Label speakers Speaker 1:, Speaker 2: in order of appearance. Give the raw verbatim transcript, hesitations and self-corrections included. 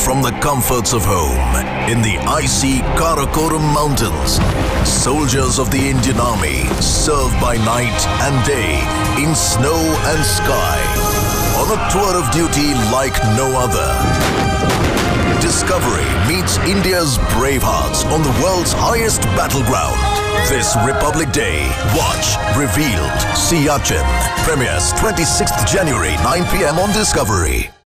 Speaker 1: from the comforts of home in the icy Karakoram Mountains. Soldiers of the Indian Army serve by night and day in snow and sky on a tour of duty like no other. Discovery meets India's brave hearts on the world's highest battleground. This Republic Day, watch Revealed Siachen. Premieres twenty-sixth January, nine p m on Discovery.